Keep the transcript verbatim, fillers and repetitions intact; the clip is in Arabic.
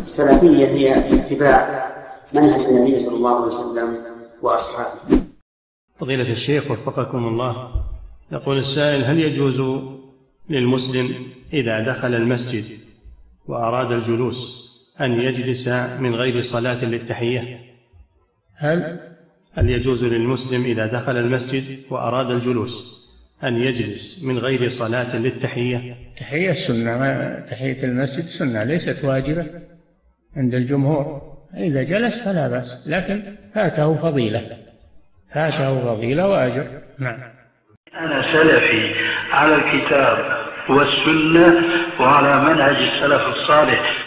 السلفية هي اتباع منهج النبي صلى الله عليه وسلم وأصحابه. فضيلة الشيخ وفقكم الله، يقول السائل: هل يجوز للمسلم إذا دخل المسجد وأراد الجلوس أن يجلس من غير صلاة للتحية؟ هل هل يجوز للمسلم إذا دخل المسجد وأراد الجلوس أن يجلس من غير صلاة للتحية؟ تحية السنة، تحية المسجد سنة ليست واجبة عند الجمهور، إذا جلس فلا بأس، لكن فاته فضيلة، فاته فضيلة وأجر. نعم. أنا سلفي على الكتاب والسنة وعلى منهج السلف الصالح.